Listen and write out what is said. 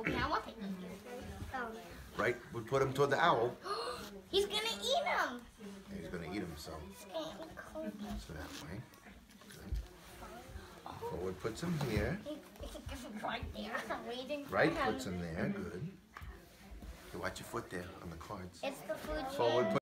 Okay, I want to eat him. Right, we put him toward the owl. He's gonna eat him. He's gonna eat him, so. He's gonna eat Kobe. So that way. Good. Forward puts him here. He's right there, waiting for Right him. puts him there. Good. You watch your foot there on the cards. It's the food chain. Forward.